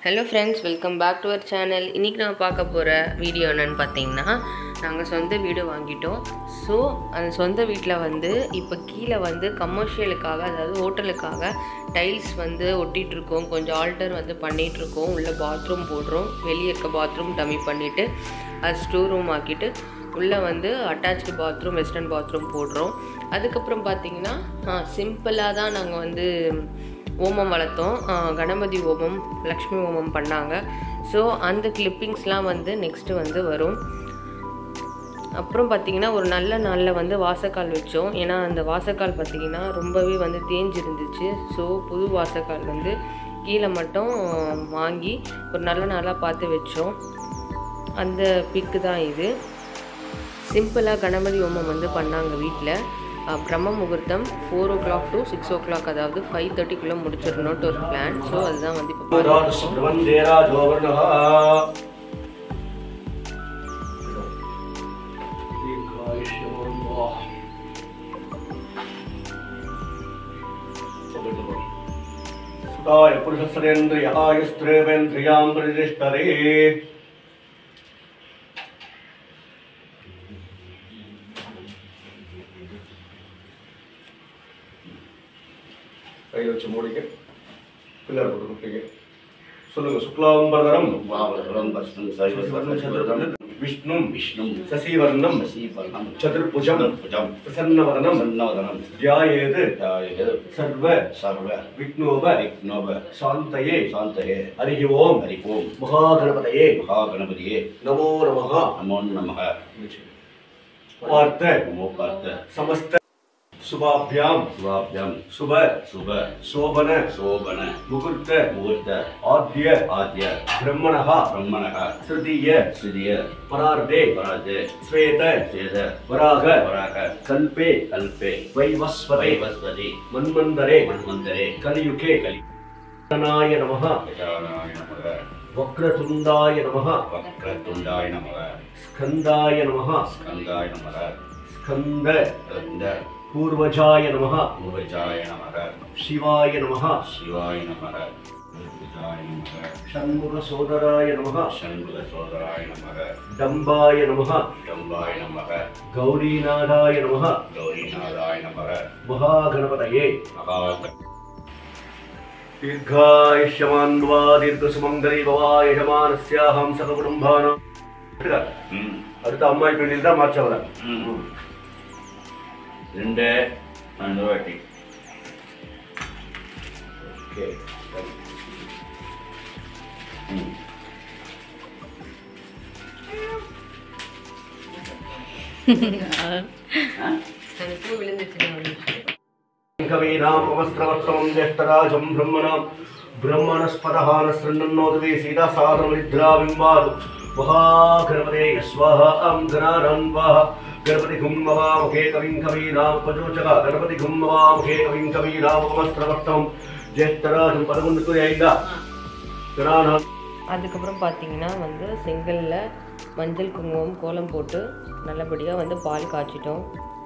Hello friends, welcome back to our channel. இன்னைக்கு நான் பார்க்க போற வீடியோ என்னன்னு பார்த்தீங்கன்னா நாங்க சொந்த வீடு வாங்கிட்டோம். சோ அந்த சொந்த வீட்ல வந்து இப்ப கீழ வந்து கமர்ஷியலுக்காக அதாவது ஹோட்டலுக்காக டைல்ஸ் வந்து ஒட்டிட்டு இருக்கோம். கொஞ்சம் ஆல்டர் வந்து பண்ணிட்டு இருக்கோம். உள்ள பாத்ரூம் போடுறோம். வெளிய இருக்க பாத்ரூம் டம்மி பண்ணிட்டு அது ஸ்டோர் ரூம் ஆக்கிட்டு உள்ள வந்து அட்டாச்டு பாத்ரூம் வெஸ்டர்ன் பாத்ரூம் போடுறோம். அதுக்கு அப்புறம் பாத்தீங்கன்னா சிம்பிளா தான் நாங்க வந்து ஓமம் வளர்த்தோம். கணபதி ஓமம் லக்ஷ்மி ஓமம் பண்ணாங்க. ஸோ அந்த கிளிப்பிங்ஸ்லாம் வந்து நெக்ஸ்ட்டு வந்து வரும். அப்புறம் பார்த்திங்கன்னா ஒரு நல்ல நாளில் வந்து வாசக்கால் வச்சோம். ஏன்னா அந்த வாசக்கால் பார்த்திங்கன்னா ரொம்பவே வந்து தேஞ்சிருந்துச்சு. ஸோ புது வாசக்கால் வந்து கீழே மட்டும் வாங்கி ஒரு நல்ல நாளாக பார்த்து வச்சோம். அந்த பிக்கு தான் இது. சிம்பிளாக கணபதி ஓமம் வந்து பண்ணாங்க வீட்டில். பிரம்ம முகூர்த்தம் 4 o'clock to 6 o'clock, அதாவது 5:30 முடிச்சிடணும்ட்டு ஒரு பிளான். ஸோ அதுதான் வந்து இப்போ கையில் வச்சு மூடிக்க பிள்ளை போட்டு கொடுப்பீங்க. சொல்லுங்க. சுக்லாம்பரதரம் விஷ்ணு விஷ்ணு சசிவர்ணம் சதுர்புஜம் பிரசன்னவதனம் தியாயேது சர்வ சர்வ விக்னோப விக்னோப சாந்தயே சாந்தயே ஹரி ஓம் மகாகணபதயே மகாகணபதியே நமோ நமஹ நமோ நமஹ பார்த்த சமஸ்த சுபாभ्याम शुभ शुभ शोभन शोभन मुहूर्त मुहूर्त आद्य आद्य ब्रह्मणः तृतीय परार्धे श्वेत वराह कल्पे वैवस्वति मन्वन्तरे कलियुगे गजाननाय नमः वक्रतुण्डाय नमः स्कन्दाय नमः स्कन्द पूर्वजाय नमः शिवाय नमः षण्मुख सोदराय नमः डम्बाय नमः गौरीनाथाय नमः महागणपतये दीर्घायुष्यमान् वा दीर्घसुमङ्गली भव यजमानस्याहं सककुटुम्बानां. அடுத்த அம்மா வீட்டில் தான் மாற்றவர 2 வாட்டி. ஓகே. கவீனாமஸ்திரவர்த்தமம் ஜேஷ்டராஜம் பிரம்மணாம் பிரம்மணஸ்பதஹான ஸ்ருண்ணன்னோதவே சீதா சாதனமித்ராவிம்பாது महागणपते स्वाहा गणानान्वाः गणपति गुम्मवामहे कविं कवीनामुपजोचक गणपति गुम्मवामहे कविं कवीनामुपमस्त्रवक्तम् ज्येष्ठराजं पदमुन्नतुयैगा गणानान्. அதுக்கப்புறம் பார்த்தீங்கன்னா வந்து செங்கல்ல மஞ்சள் குங்குமம் கோலம் போட்டு நல்லபடியாக வந்து பால் காய்ச்சிட்டோம்.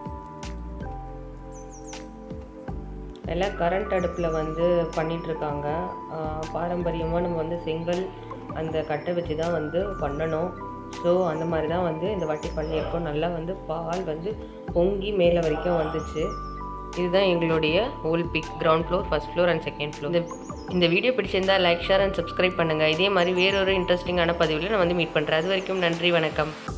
எல்லாம் கரண்ட் அடுப்பில் வந்து பண்ணிகிட்ருக்காங்க. பாரம்பரியமாக நம்ம வந்து செங்கல் அந்த கட்டை வச்சு தான் வந்து பண்ணணும். ஸோ அந்த மாதிரி தான் வந்து இந்த வாட்டி பண்ணியிருக்கோம். நல்லா வந்து பால் வந்து பொங்கி மேலே வரைக்கும் வந்துச்சு. இதுதான் எங்களுடைய whole pic. Ground floor, first floor and second floor. இந்த வீடியோ பிடிச்சிருந்தால் லைக், ஷேர் அண்ட் சப்ஸ்கிரைப் பண்ணுங்கள். இதே மாதிரி வேறொரு இன்ட்ரெஸ்டிங்கான பதிவில் நான் வந்து மீட் பண்ணுறேன். அது வரைக்கும் நன்றி, வணக்கம்.